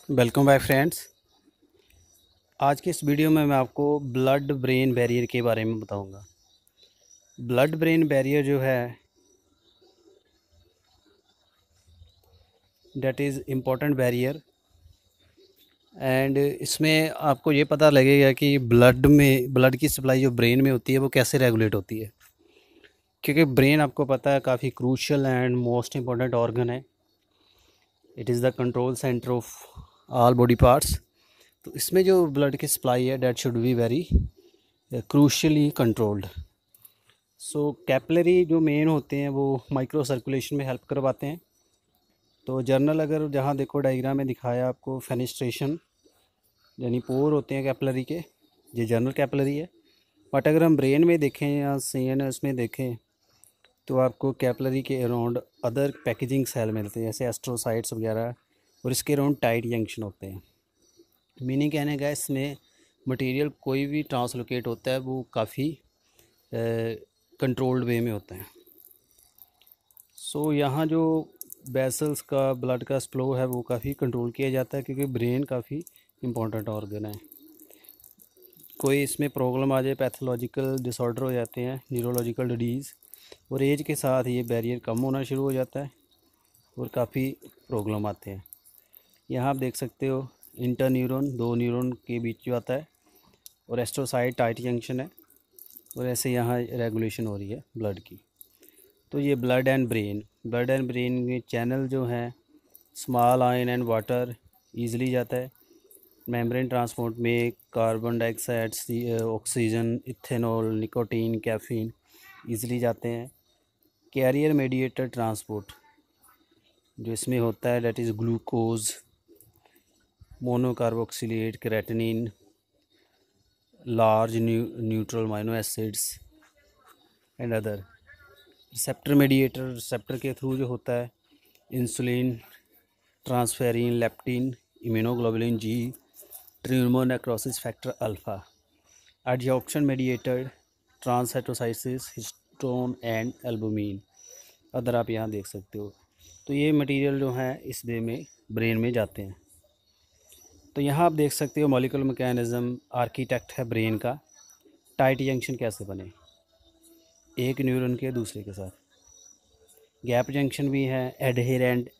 Welcome back friends. आज की इस वीडियो में मैं आपको ब्लड ब्रेन बैरियर के बारे में बताऊंगा। ब्लड ब्रेन बैरियर जो है that is important barrier and इसमें आपको ये पता लगेगा कि ब्लड की सप्लाई जो ब्रेन में होती है वो कैसे रेगुलेट होती है, क्योंकि ब्रेन आपको पता है काफ़ी crucial and most important organ है। It is the control centre of all body parts. तो इसमें जो ब्लड की सप्लाई है that should be very crucially controlled. Capillary जो मेन होते हैं वो माइक्रो सर्कुलेशन में हेल्प करवाते हैं। तो जर्नल अगर जहाँ देखो डायग्राम में दिखाया आपको फेनिस्ट्रेशन यानी पोर होते हैं कैपिलरी के, ये जर्नल कैपिलरी है। बट अगर हम ब्रेन में देखें या CNS में देखें तो आपको कैपिलरी के अराउंड अदर पैकेजिंग सेल मिलते हैं जैसे एस्ट्रोसाइट्स वगैरह, और इसके अराउंड टाइट जंक्शन होते हैं। मीनिंग कहने का इसमें मटेरियल कोई भी ट्रांसलोकेट होता है वो काफ़ी कंट्रोल्ड वे में होता है। यहाँ जो वेसल्स का ब्लड का फ्लो है वो काफ़ी कंट्रोल किया जाता है, क्योंकि ब्रेन काफ़ी इम्पोर्टेंट ऑर्गन है। कोई इसमें प्रॉब्लम आ जाए, पैथोलॉजिकल डिसऑर्डर हो जाते हैं, न्यूरोलॉजिकल डिजीज़, और एज के साथ ये बैरियर कम होना शुरू हो जाता है और काफ़ी प्रॉब्लम आते हैं। यहाँ आप देख सकते हो इंटर न्यूरॉन, दो न्यूरॉन के बीच जो आता है, और एस्ट्रोसाइट टाइट जंक्शन है, और ऐसे यहाँ रेगुलेशन हो रही है ब्लड की। तो ये ब्लड एंड ब्रेन में चैनल जो हैं small ion and water easily जाता है। मेम्ब्रेन ट्रांसपोर्ट में carbon dioxide, oxygen, ethanol, nicotine, caffeine easily जाते हैं। कैरियर मीडिएटेड ट्रांसपोर्ट जो इसमें होता है that is glucose, monocarboxylate, creatinine, large neutral amino acids and other. Receptor के थ्रू जो होता है insulin, transferrin, leptin, immunoglobulin G, tumour necrosis factor alpha. Adsorption mediated transcytosis, histone and albumin other आप यहाँ देख सकते हो। तो ये मटेरियल जो है इस वे में ब्रेन में जाते हैं। तो यहाँ आप देख सकते हो मॉलिक्यूलर मैकेनिज़्म आर्किटेक्ट है ब्रेन का। टाइट जंक्शन कैसे बने एक न्यूरॉन के दूसरे के साथ, गैप जंक्शन भी है, एडहेरेंट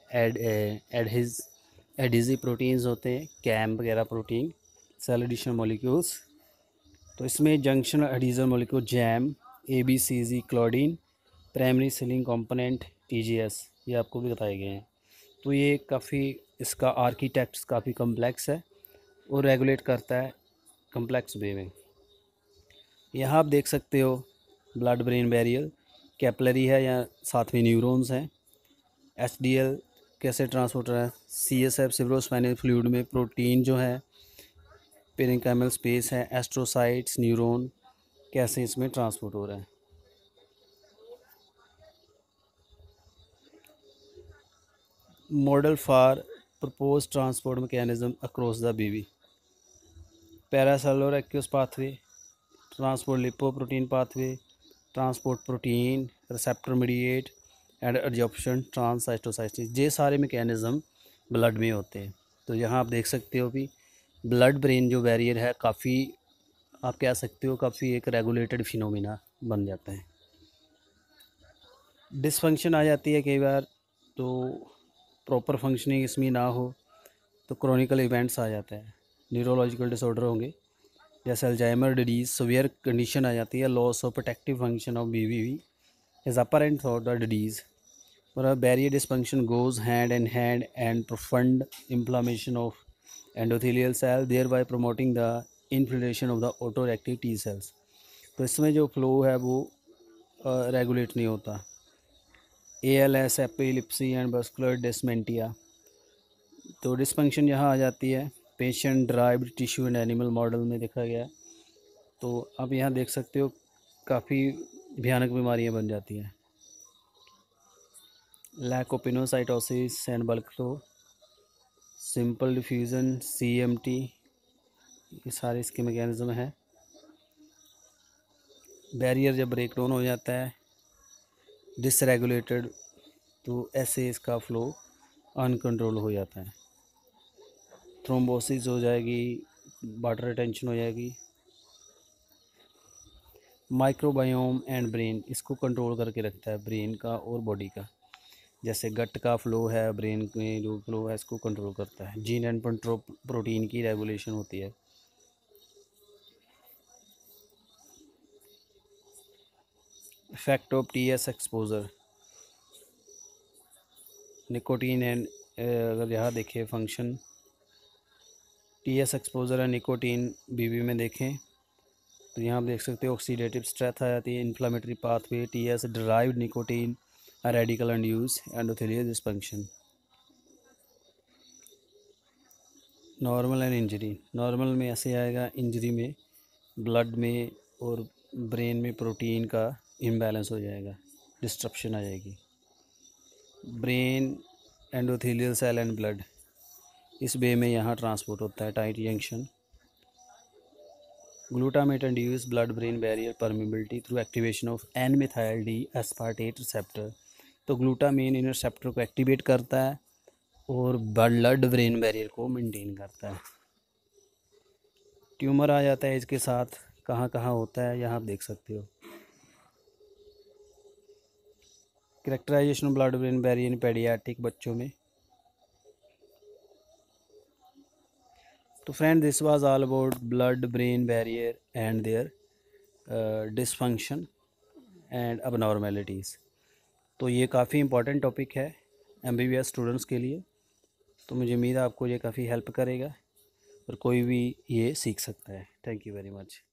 एडहेसिव प्रोटीन्स होते हैं, कैम वगैरह प्रोटीन, सेल एडिशन मॉलिक्यूल्स। तो इसमें junction adhesion molecule JAM, ABCG, claudin, primary sealing component, TGS, ये आपको भी बताए गए हैं। तो ये काफ़ी इसका आर्किटेक्ट काफ़ी कम्प्लेक्स है और रेगुलेट करता है कम्प्लेक्स वे में। यहाँ आप देख सकते हो ब्लड ब्रेन बैरियर कैपिलरी है या साथ में न्यूरॉन्स हैं। HDL कैसे ट्रांसपोर्टर है, CSF सेरेब्रोस्पाइनल फ्लूइड में प्रोटीन जो है, पेरेन्काइमल स्पेस है, एस्ट्रोसाइट्स, न्यूरॉन कैसे इसमें ट्रांसपोर्ट हो रहा है। Model for propose transport mechanism across the BB, paracellular aqueous pathway, transport lipoprotein pathway, transport protein, receptor mediate and adsorption transcytosis, ये सारे मैकेनिज़्म ब्लड में होते हैं। तो यहाँ आप देख सकते हो भी ब्लड ब्रेन जो बैरियर है काफ़ी, आप कह सकते हो काफ़ी एक रेगुलेटेड फिनोमिना बन जाता है। डिसफंक्शन आ जाती है कई बार, तो प्रॉपर फंक्शनिंग इसमें ना हो तो क्रॉनिकल इवेंट्स आ जाते हैं, न्यूरोलॉजिकल डिसऑर्डर होंगे जैसे अल्जाइमर डिजीज़, सीवियर कंडीशन आ जाती है, loss of protective function of BBB is apparent throughout the disease. For a barrier dysfunction goes hand in hand and profound inflammation of endothelial cell, thereby promoting the infiltration of the autoreactive T cells. तो इसमें जो flow है वो regulate नहीं होता। ALS, epilepsy and muscular dementia. तो dysfunction यहाँ आ जाती है patient derived tissue and animal model में देखा गया है। तो आप यहाँ देख सकते हो काफ़ी भयानक बीमारियाँ बन जाती हैं। Lack of pinocytosis and bulk flow, simple diffusion, CMT, ये सारे इसके मैकेनिज्म हैं। बैरियर जब ब्रेक डाउन हो जाता है डिसरेगुलेटेड, तो ऐसे इसका फ्लो अनकंट्रोल हो जाता है। थ्रोम्बोसिस हो जाएगी, वाटर रिटेंशन हो जाएगी। माइक्रोबायोम एंड ब्रेन, इसको कंट्रोल करके रखता है ब्रेन का और बॉडी का। जैसे गट का फ्लो है, ब्रेन में जो फ्लो है इसको कंट्रोल करता है। जीन एंड प्रोटीन की रेगुलेशन होती है। Effect of TS exposure, nicotine and, अगर यहाँ देखें फंक्शन टीएस एक्सपोजर है निकोटीन बीबी में देखें तो यहाँ आप देख सकते हो ऑक्सीडेटिव स्ट्रेस आ जाती है, inflammatory pathway, TS derived nicotine, radical induce endothelial dysfunction. Normal and injury, normal में ऐसे आएगा, इंजरी में ब्लड में और ब्रेन में प्रोटीन का इम्बैलेंस हो जाएगा, डिस्ट्रप्शन आ जाएगी। Brain, endothelial cell and blood, इस वे में यहाँ ट्रांसपोर्ट होता है, tight junction. Glutamate induce blood brain barrier permeability through activation of N methyl D aspartate receptor. तो ग्लूटामेन इन रिसेप्टर को एक्टिवेट करता है और ब्लड ब्रेन बैरियर को मेंटेन करता है। ट्यूमर आ जाता है इसके साथ, कहाँ कहाँ होता है यहाँ आप देख सकते हो। Characterisation of blood brain barrier in paediatric, बच्चों में। तो friend, this was all about blood brain barrier and their dysfunction and abnormalities. तो ये काफ़ी इंपॉर्टेंट टॉपिक है MBBS स्टूडेंट्स के लिए। तो मुझे उम्मीद है आपको ये काफ़ी हेल्प करेगा और कोई भी ये सीख सकता है। Thank you very much.